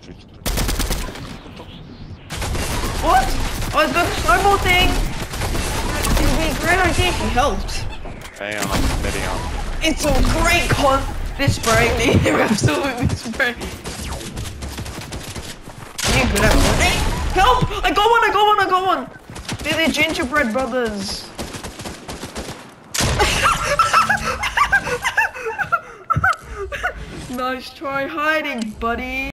What? Oh, it's got a snowball thing! It would be a great idea if he helped. Hang on, I'm committing on. It's a great con. This spray, they're absolutely spray. You're good at it. Help! I got one! They're the gingerbread brothers. Nice try hiding, buddy.